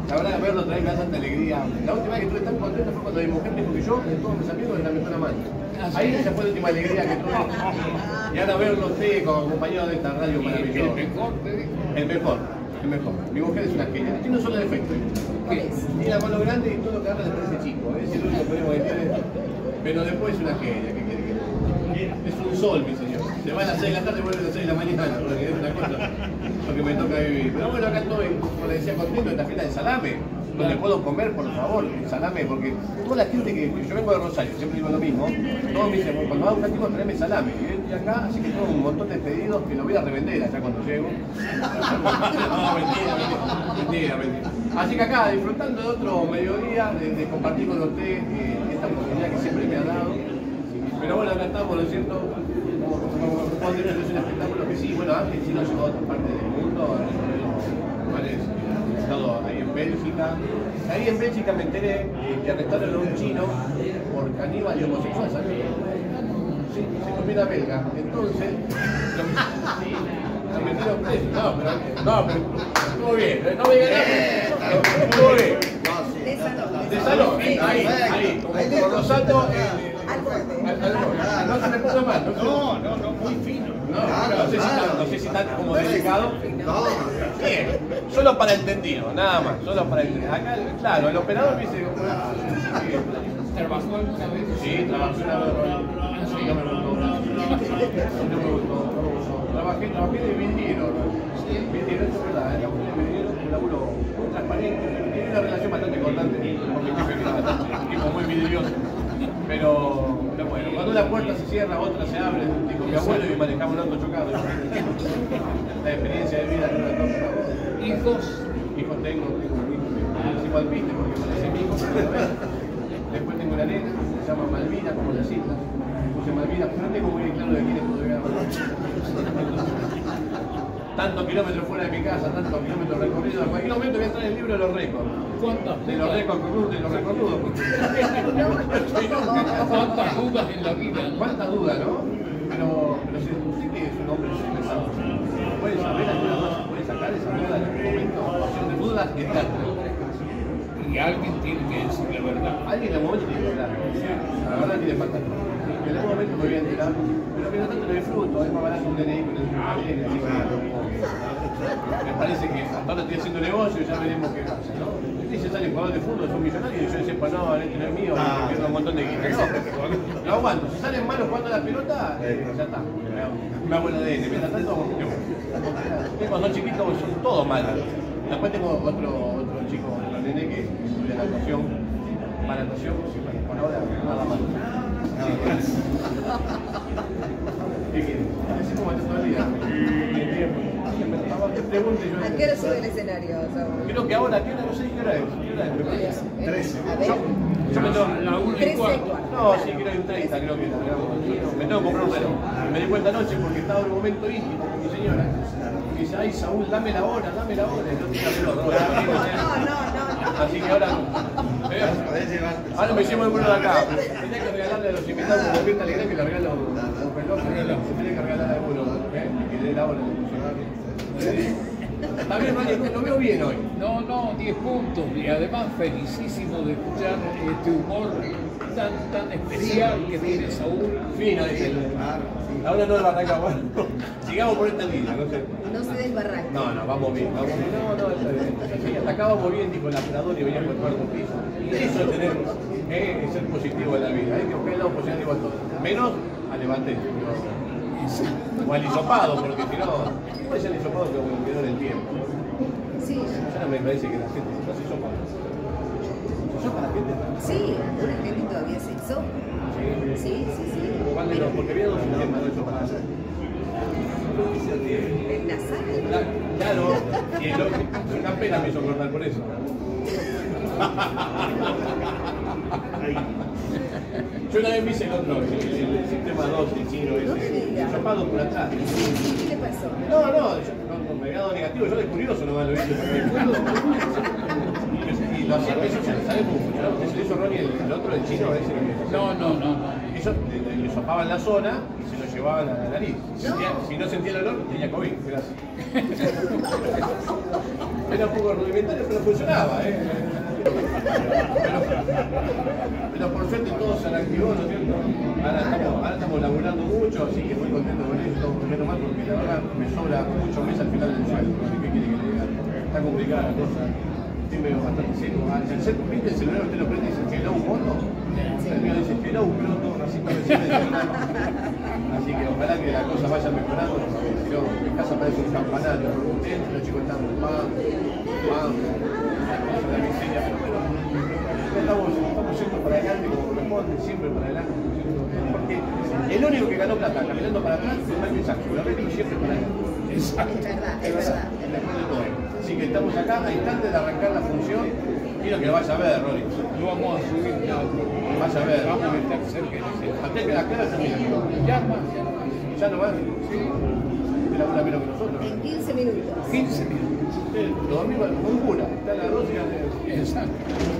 La verdad que verlo otra vez me da tanta alegría. La última vez que estuve tan contento fue cuando mi mujer me dijo que yo, de todos mis amigos, era la mejor amante. Ahí esa fue la última alegría que tuve. Y ahora verlo usted como compañero de esta radio maravillosa. El mejor, te digo. El mejor, el mejor. Mi mujer es una genia. Tiene un solo defecto. Tiene la mano grande y todo lo que agarra le parece chico. Es el único problema que tiene. Pero después es una genia. ¿Qué quiere que le diga? Es un sol, mi señor. Se va a las 6 de la tarde y vuelve a las 6 de la mañana. Porque es una cosa. Porque me toca vivir. Pero bueno, acá estoy, como le decía, contento de la fiesta del salame. Donde puedo comer, por favor, el salame, porque toda la gente que yo vengo de Rosario, siempre digo lo mismo, todos me dicen, cuando hago un cativo traeme salame, y estoy acá, así que tengo un montón de pedidos que lo voy a revender allá cuando llego. No, mentira. Así que acá, disfrutando de otro mediodía, de compartir con usted esta oportunidad que siempre me ha dado. Pero bueno, acá estamos, ¿no es cierto? Como corresponde, es un espectáculo que sí, bueno, antes sí lo llevó a otras partes del mundo, he estado ahí en Bélgica. Ahí en Bélgica me enteré que arrestaron a un chino por caníbal y homosexual, ¿sabes? Sí, se comió una belga. Entonces, lo metieron preso. No, pero estuvo bien, no me digan nada, estuvo bien. De salón, ahí, como Rosato, no se me puso mal. No, muy fino. No sé si tan como delicado. Bien, solo para entendido, nada más, solo para entendido. Acá, claro, el operador me dice... ¿Trabajó alguna vez? Sí, trabajé una vez. Sí, no me gustó. Trabajé de vidriero. Vidriero, eso es verdad, laburo de vidriero, un laburo muy transparente. Tiene una relación bastante cortante con mi jefe, que era un tipo muy vidrioso. Pero bueno, cuando una puerta se cierra, otra se abre, dijo mi abuelo y manejamos un auto chocado. La experiencia de vida que uno toca. ¿Hijos? Hijos tengo un hijo que se igual viste porque parece mi hijo, pero no es. Después tengo una nena, se llama Malvina, como las islas. Puse Malvina, pero no tengo muy bien claro de quién es todavía. Tantos kilómetros fuera de mi casa, tantos kilómetros recorridos. En cualquier momento voy a entrar en el libro de los récords. ¿Cuántas? De los récords crudos, de los recorridos. ¿Cuántas dudas en la vida? ¿Cuántas dudas, no? Pero si usted que es un hombre pensado, puede saber alguna cosa, puede sacar esa duda en algún momento, opción de dudas eternas. Y alguien tiene que decir la verdad. Alguien en algún momento tiene que hablar. La verdad tiene falta. En algún momento me voy a enterar, pero mientras tanto lo disfruto, es más barato un DNI con el ADN, así que me parece que ahora estoy haciendo negocio y ya veremos qué pasa, ¿no? Y se sale jugador de fútbol, son millonarios y yo decía, pues no, este no es mío, pierdo un montón de guita. No, lo aguanto, si salen malos jugando a la pelota, ya está, me hago el ADN, mientras tanto, tengo dos chiquitos, son todos malos. Después tengo otro chico, otro nene que estudia natación, para natación, por ahora nada más. ¿Qué quieres? Así como todo el día. ¿A qué hora sube el escenario, Saúl? Creo que ahora, ¿qué hora? No sé qué hora es. 13. A ver. Yo me tengo... La 1:15. No, sí, creo que 30, creo que era. Me tengo que comprar un reloj. Me di cuenta anoche porque estaba en un momento íntimo con mi señora. Y dice, ay, Saúl, dame la hora. Y no tenía reloj. No. Así que ahora me hicimos el vuelo de acá. Tenía que regalarle a los invitados una fiesta alegre que le regalo un reloj. Se tiene que regalar a alguno, que le dé la hora. Está bien, Mario, lo veo bien hoy. No, 10 puntos. Y además felicísimo de escuchar este humor tan especial que tiene Saúl. Fino, dice. Ahora no arranca, bueno. Sigamos por esta línea, no sé. No se desbarranque. No, vamos bien. No, está bien. Sí, hasta acá vamos bien, dijo el operador y venía por el cuarto piso. Eso es tener, ser positivo en la vida. Hay que buscar el lado positivo a todo. Menos a levantar. O al hisopado, porque si no, ¿cuál es el hisopado que quedó en el tiempo? Sí. Ya no me parece que la gente no se hisopa. ¿Se hisopa la gente? Sí, alguna gente todavía se hizo. Sí. ¿Cuál de los? Porque había dos sistemas de hisopa. El nasal. Claro, y el otro, una pena me hizo cortar por eso. Yo una vez me hice el otro, el sistema 2, el chino, ese, hisopado por atrás. ¿Qué le pasó? No, me había dado negativo, yo de curioso nomás lo hice. Y lo hacía, ¿sabes cómo funcionaba? Se lo hizo Ronnie, el otro, el chino, ese. No. Es le sopaban la zona y se lo llevaban a la nariz. Si no sentía el olor, tenía COVID. Gracias. Era un poco rudimentario, pero funcionaba. Pero por suerte todo se reactivó, ¿no es cierto? Ahora estamos laburando mucho, así que muy contento con esto, menos mal porque la verdad me sobra mucho mes al final del sueldo. ¿No? ¿Qué quiere que le diga? Está complicada la cosa. Estoy medio bastante seco. ¿Viste el celular? Usted lo prende y dice hello mono. El mío dice hello pronto, así que así que ojalá que la cosa vaya mejorando, porque si no, en casa parece un campanario. Los chicos están pam, la miseria, pero bueno, estamos yendo para adelante como corresponde, siempre para adelante. Porque el único que ganó plata caminando para atrás fue Michael Jackson, lo resto siempre para adelante. Exacto. Es verdad. Después de todo. Así que estamos acá a instantes de arrancar la función. Quiero que vaya a ver, Rolly. No vamos a subir nada. Vaya a ver. Vamos a estar cerca de ese. Hasta que la clase termina. Ya no van. Sí. Es la hora menos que nosotros. En 15 minutos. 15 minutos. Lo dormimos con cura. Está la dos y Exacto.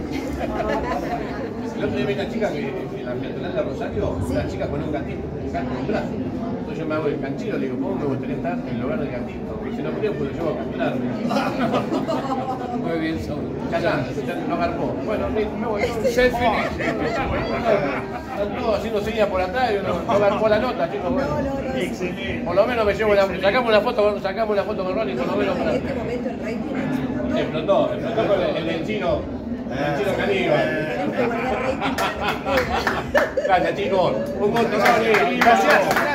el otro día vi una chica que en la peatonal de Rosario, una chica con un gatito, un gato en un brazo. Entonces yo me hago el canchero, le digo, ¿cómo me gustaría estar en el lugar del gatito? Y si no creo, pues lo llevo a capturarme. Muy bien, Saúl. Ya no agarpó. Bueno, me voy. Se finish. Están todos haciendo señas por atrás y no agarpó la nota, chicos. Bueno. No. Excelente. Por lo menos me llevo sacamos la foto con Ronnie, por lo menos para. En este momento el rating Explotó con el chino caníbal. tenemos que guardar rating. Gracias, chicos. Un gusto, Ronnie. Gracias.